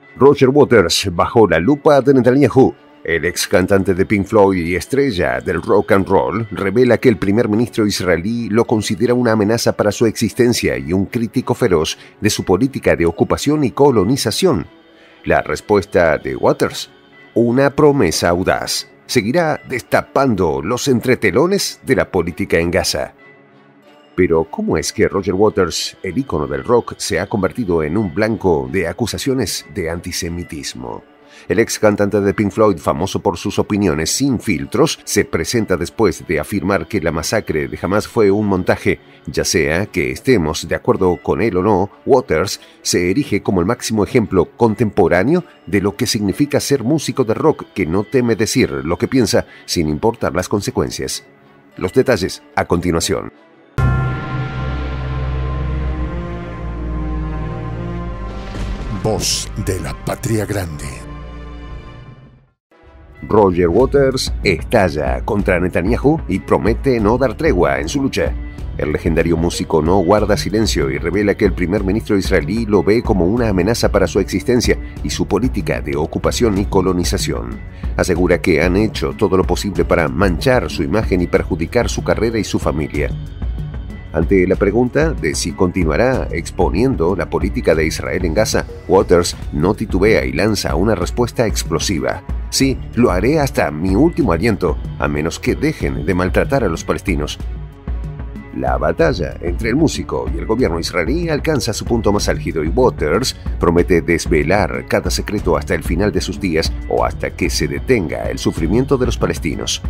Roger Waters bajo la lupa de Netanyahu. El ex cantante de Pink Floyd y estrella del rock and roll revela que el primer ministro israelí lo considera una amenaza para su existencia y un crítico feroz de su política de ocupación y colonización. La respuesta de Waters: una promesa audaz. Seguirá destapando los entretelones de la política en Gaza. Pero, ¿cómo es que Roger Waters, el ícono del rock, se ha convertido en un blanco de acusaciones de antisemitismo? El ex cantante de Pink Floyd, famoso por sus opiniones sin filtros, se presenta después de afirmar que la masacre de Hamás fue un montaje. Ya sea que estemos de acuerdo con él o no, Waters se erige como el máximo ejemplo contemporáneo de lo que significa ser músico de rock que no teme decir lo que piensa sin importar las consecuencias. Los detalles a continuación. Voz de la Patria Grande. Roger Waters estalla contra Netanyahu y promete no dar tregua en su lucha. El legendario músico no guarda silencio y revela que el primer ministro israelí lo ve como una amenaza para su existencia y su política de ocupación y colonización. Asegura que han hecho todo lo posible para manchar su imagen y perjudicar su carrera y su familia. Ante la pregunta de si continuará exponiendo la política de Israel en Gaza, Waters no titubea y lanza una respuesta explosiva. Sí, lo haré hasta mi último aliento, a menos que dejen de maltratar a los palestinos. La batalla entre el músico y el gobierno israelí alcanza su punto más álgido y Waters promete desvelar cada secreto hasta el final de sus días o hasta que se detenga el sufrimiento de los palestinos.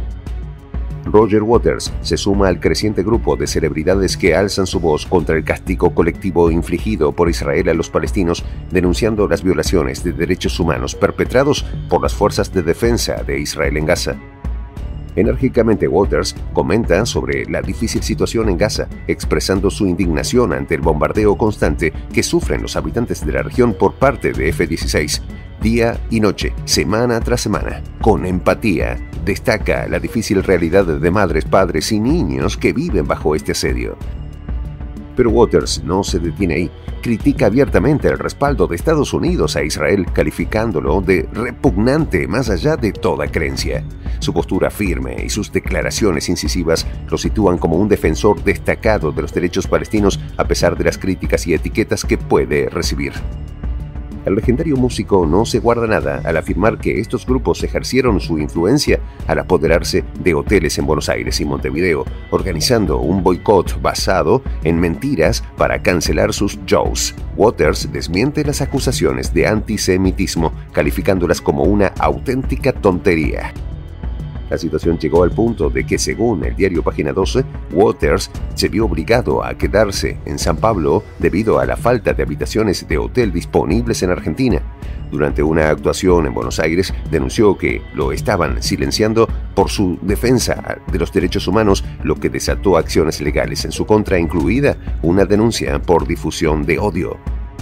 Roger Waters se suma al creciente grupo de celebridades que alzan su voz contra el castigo colectivo infligido por Israel a los palestinos, denunciando las violaciones de derechos humanos perpetrados por las fuerzas de defensa de Israel en Gaza. Enérgicamente, Waters comenta sobre la difícil situación en Gaza, expresando su indignación ante el bombardeo constante que sufren los habitantes de la región por parte de F-16, día y noche, semana tras semana. Con empatía, destaca la difícil realidad de madres, padres y niños que viven bajo este asedio. Pero Waters no se detiene ahí. Critica abiertamente el respaldo de Estados Unidos a Israel, calificándolo de repugnante más allá de toda creencia. Su postura firme y sus declaraciones incisivas lo sitúan como un defensor destacado de los derechos palestinos a pesar de las críticas y etiquetas que puede recibir. El legendario músico no se guarda nada al afirmar que estos grupos ejercieron su influencia al apoderarse de hoteles en Buenos Aires y Montevideo, organizando un boicot basado en mentiras para cancelar sus shows. Waters desmiente las acusaciones de antisemitismo, calificándolas como una auténtica tontería. La situación llegó al punto de que, según el diario Página 12, Waters se vio obligado a quedarse en San Pablo debido a la falta de habitaciones de hotel disponibles en Argentina. Durante una actuación en Buenos Aires, denunció que lo estaban silenciando por su defensa de los derechos humanos, lo que desató acciones legales en su contra, incluida una denuncia por difusión de odio.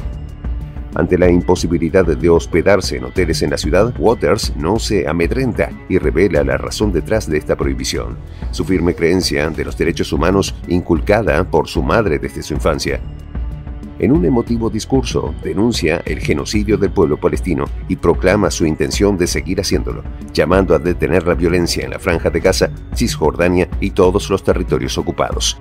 Ante la imposibilidad de hospedarse en hoteles en la ciudad, Waters no se amedrenta y revela la razón detrás de esta prohibición: su firme creencia de los derechos humanos inculcada por su madre desde su infancia. En un emotivo discurso, denuncia el genocidio del pueblo palestino y proclama su intención de seguir haciéndolo, llamando a detener la violencia en la Franja de Gaza, Cisjordania y todos los territorios ocupados.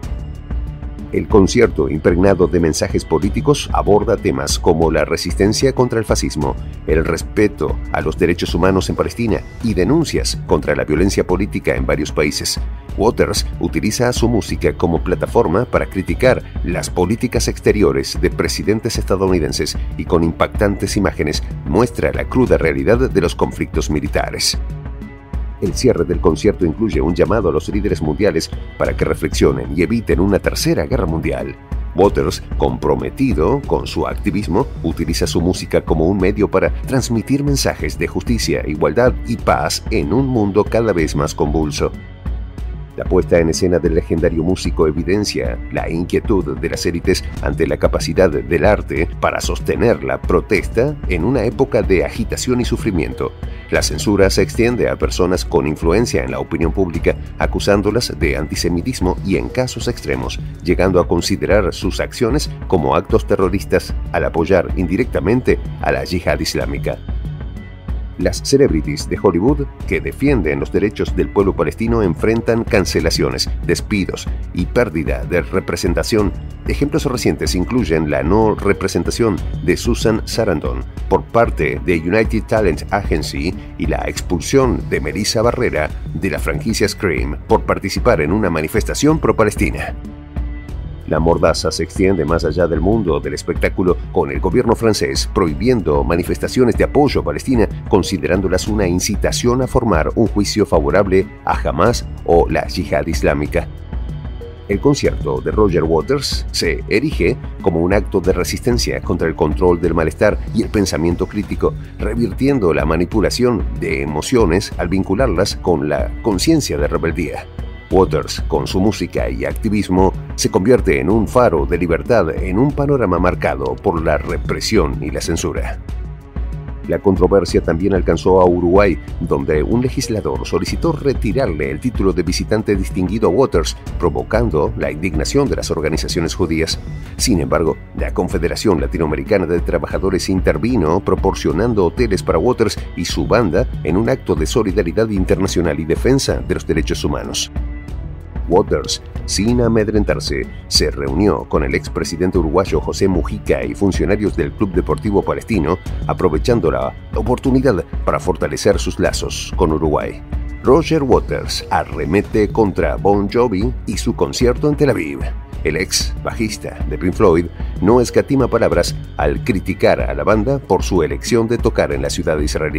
El concierto, impregnado de mensajes políticos, aborda temas como la resistencia contra el fascismo, el respeto a los derechos humanos en Palestina y denuncias contra la violencia política en varios países. Waters utiliza su música como plataforma para criticar las políticas exteriores de presidentes estadounidenses y con impactantes imágenes muestra la cruda realidad de los conflictos militares. El cierre del concierto incluye un llamado a los líderes mundiales para que reflexionen y eviten una tercera guerra mundial. Waters, comprometido con su activismo, utiliza su música como un medio para transmitir mensajes de justicia, igualdad y paz en un mundo cada vez más convulso. La puesta en escena del legendario músico evidencia la inquietud de las élites ante la capacidad del arte para sostener la protesta en una época de agitación y sufrimiento. La censura se extiende a personas con influencia en la opinión pública, acusándolas de antisemitismo y, en casos extremos, llegando a considerar sus acciones como actos terroristas al apoyar indirectamente a la yihad islámica. Las celebrities de Hollywood que defienden los derechos del pueblo palestino enfrentan cancelaciones, despidos y pérdida de representación. Ejemplos recientes incluyen la no representación de Susan Sarandon por parte de United Talent Agency y la expulsión de Melissa Barrera de la franquicia Scream por participar en una manifestación pro-palestina. La mordaza se extiende más allá del mundo del espectáculo, con el gobierno francés prohibiendo manifestaciones de apoyo a Palestina, considerándolas una incitación a formar un juicio favorable a Hamas o la yihad islámica. El concierto de Roger Waters se erige como un acto de resistencia contra el control del malestar y el pensamiento crítico, revirtiendo la manipulación de emociones al vincularlas con la conciencia de rebeldía. Waters, con su música y activismo, se convierte en un faro de libertad en un panorama marcado por la represión y la censura. La controversia también alcanzó a Uruguay, donde un legislador solicitó retirarle el título de visitante distinguido a Waters, provocando la indignación de las organizaciones judías. Sin embargo, la Confederación Latinoamericana de Trabajadores intervino proporcionando hoteles para Waters y su banda en un acto de solidaridad internacional y defensa de los derechos humanos. Waters, sin amedrentarse, se reunió con el expresidente uruguayo José Mujica y funcionarios del Club Deportivo Palestino, aprovechando la oportunidad para fortalecer sus lazos con Uruguay. Roger Waters arremete contra Bon Jovi y su concierto en Tel Aviv. El ex bajista de Pink Floyd no escatima palabras al criticar a la banda por su elección de tocar en la ciudad israelí.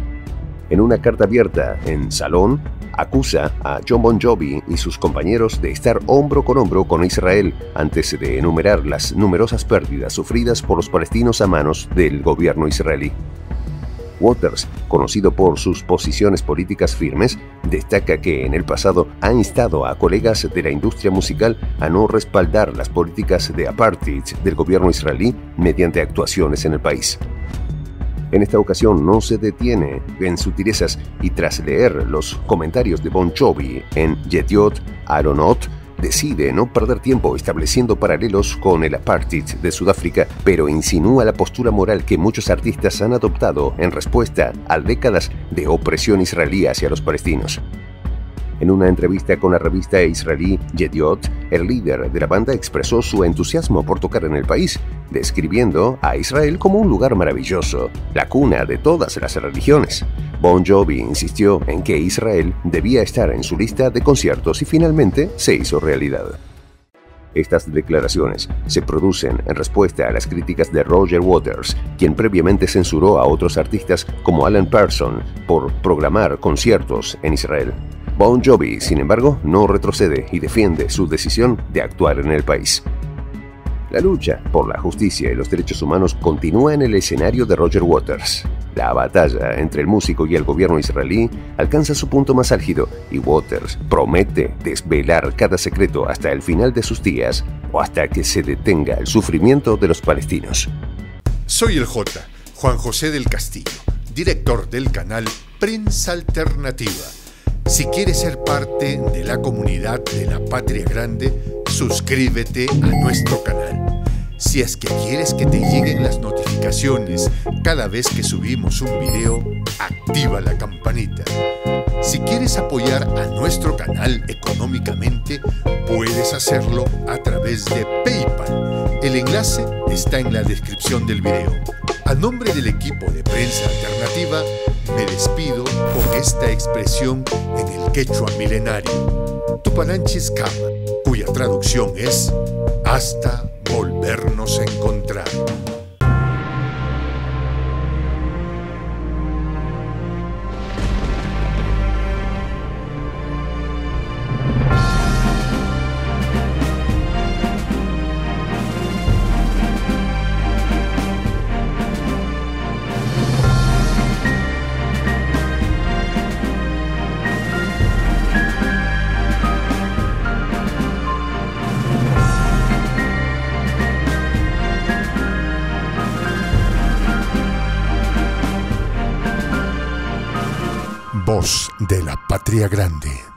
En una carta abierta en Salón, acusa a Jon Bon Jovi y sus compañeros de estar hombro con Israel antes de enumerar las numerosas pérdidas sufridas por los palestinos a manos del gobierno israelí. Waters, conocido por sus posiciones políticas firmes, destaca que en el pasado ha instado a colegas de la industria musical a no respaldar las políticas de apartheid del gobierno israelí mediante actuaciones en el país. En esta ocasión no se detiene en sutilezas y tras leer los comentarios de Bon Jovi en Yediot Aharonot, decide no perder tiempo estableciendo paralelos con el apartheid de Sudáfrica, pero insinúa la postura moral que muchos artistas han adoptado en respuesta a décadas de opresión israelí hacia los palestinos. En una entrevista con la revista israelí Yediot, el líder de la banda expresó su entusiasmo por tocar en el país, describiendo a Israel como un lugar maravilloso, la cuna de todas las religiones. Bon Jovi insistió en que Israel debía estar en su lista de conciertos y finalmente se hizo realidad. Estas declaraciones se producen en respuesta a las críticas de Roger Waters, quien previamente censuró a otros artistas como Alan Parsons por programar conciertos en Israel. Bon Jovi, sin embargo, no retrocede y defiende su decisión de actuar en el país. La lucha por la justicia y los derechos humanos continúa en el escenario de Roger Waters. La batalla entre el músico y el gobierno israelí alcanza su punto más álgido y Waters promete desvelar cada secreto hasta el final de sus días o hasta que se detenga el sufrimiento de los palestinos. Soy el J, Juan José del Castillo, director del canal Prensa Alternativa. Si quieres ser parte de la comunidad de la Patria Grande, suscríbete a nuestro canal. Si es que quieres que te lleguen las notificaciones cada vez que subimos un video, activa la campanita. Si quieres apoyar a nuestro canal económicamente, puedes hacerlo a través de PayPal. El enlace está en la descripción del video. A nombre del equipo de Prensa Alternativa, me despido con esta expresión en el quechua milenario, Tupananchis Kama, cuya traducción es hasta volvernos a encontrar. voz de la patria grande.